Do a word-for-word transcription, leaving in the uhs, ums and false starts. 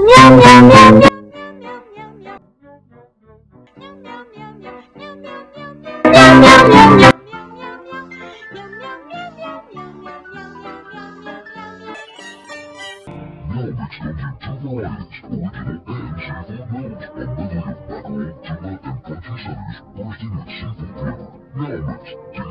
Meow comes in two varieties, original and seafood meals, a medley of mackerel, tuna, and crunchy centers bursting with seafood flavor. Meow Mix.